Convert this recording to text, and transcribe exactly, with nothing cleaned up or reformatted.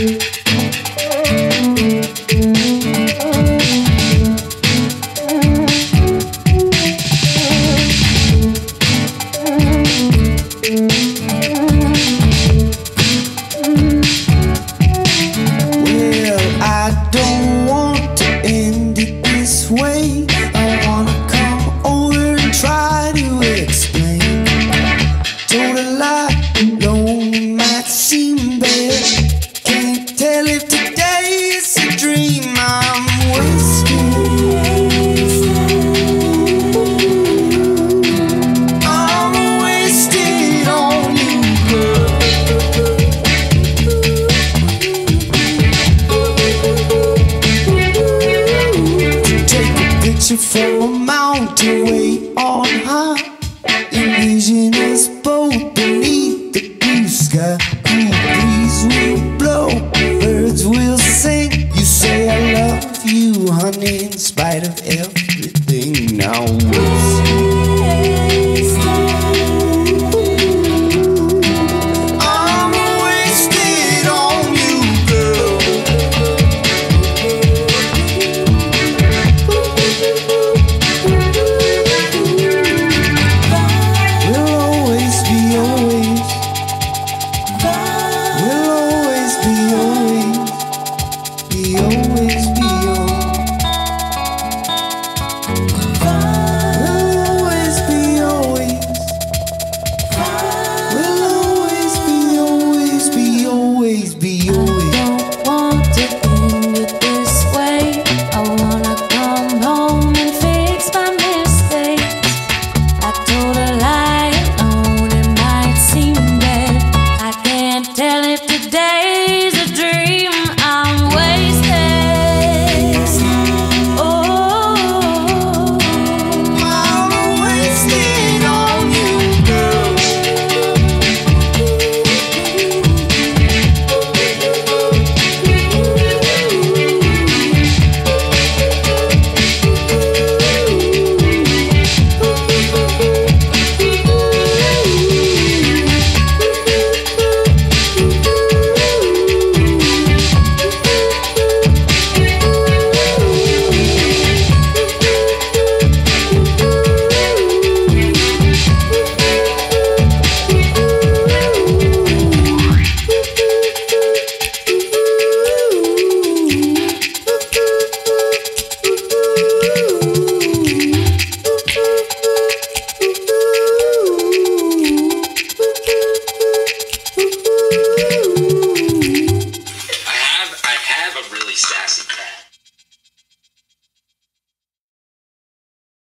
From a mountain way on high, envision us both beneath the blue sky. Cool breeze will blow, birds will sing. You say I love you, honey, in spite of everything. Now we'll sing.